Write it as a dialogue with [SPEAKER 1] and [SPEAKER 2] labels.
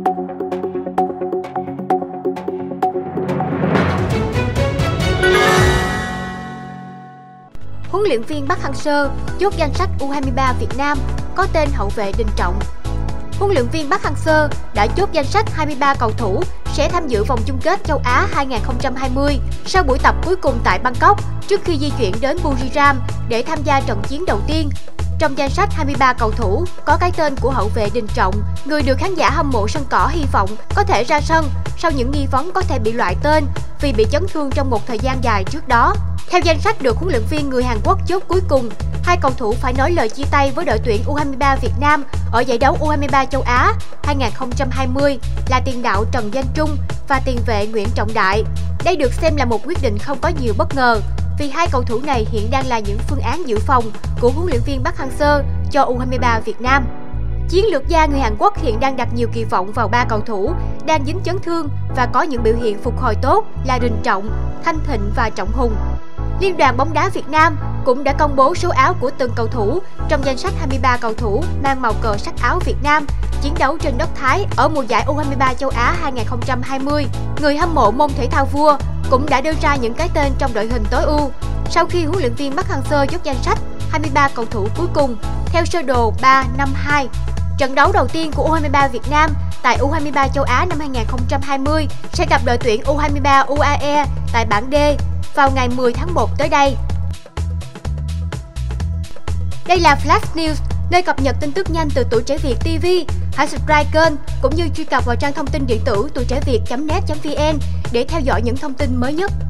[SPEAKER 1] Huấn luyện viên Park Hang-seo chốt danh sách U23 Việt Nam có tên hậu vệ Đình Trọng. Huấn luyện viên Park Hang-seo đã chốt danh sách 23 cầu thủ sẽ tham dự vòng chung kết châu Á 2020 sau buổi tập cuối cùng tại Bangkok trước khi di chuyển đến Buriram để tham gia trận chiến đầu tiên. Trong danh sách 23 cầu thủ có cái tên của hậu vệ Đình Trọng, người được khán giả hâm mộ sân cỏ hy vọng có thể ra sân sau những nghi vấn có thể bị loại tên vì bị chấn thương trong một thời gian dài trước đó. Theo danh sách được huấn luyện viên người Hàn Quốc chốt cuối cùng, hai cầu thủ phải nói lời chia tay với đội tuyển U23 Việt Nam ở giải đấu U23 châu Á 2020 là tiền đạo Trần Danh Trung và tiền vệ Nguyễn Trọng Đại. Đây được xem là một quyết định không có nhiều bất ngờ, vì hai cầu thủ này hiện đang là những phương án dự phòng của huấn luyện viên Park Hang-seo cho U23 Việt Nam. Chiến lược gia người Hàn Quốc hiện đang đặt nhiều kỳ vọng vào ba cầu thủ đang dính chấn thương và có những biểu hiện phục hồi tốt là Đình Trọng, Thanh Thịnh và Trọng Hùng. Liên đoàn bóng đá Việt Nam cũng đã công bố số áo của từng cầu thủ trong danh sách 23 cầu thủ mang màu cờ sắc áo Việt Nam chiến đấu trên đất Thái ở mùa giải U23 châu Á 2020. Người hâm mộ môn thể thao vua cũng đã đưa ra những cái tên trong đội hình tối ưu sau khi huấn luyện viên Park Hang-seo chốt danh sách 23 cầu thủ cuối cùng theo sơ đồ 3-5-2. Trận đấu đầu tiên của U23 Việt Nam tại U23 châu Á năm 2020 sẽ gặp đội tuyển U23 UAE tại bảng D vào ngày 10 tháng 1 tới đây. Đây là Flash News, nơi cập nhật tin tức nhanh từ Tuổi Trẻ Việt TV. Hãy subscribe kênh cũng như truy cập vào trang thông tin điện tử tuitrẻviet.net.vn để theo dõi những thông tin mới nhất.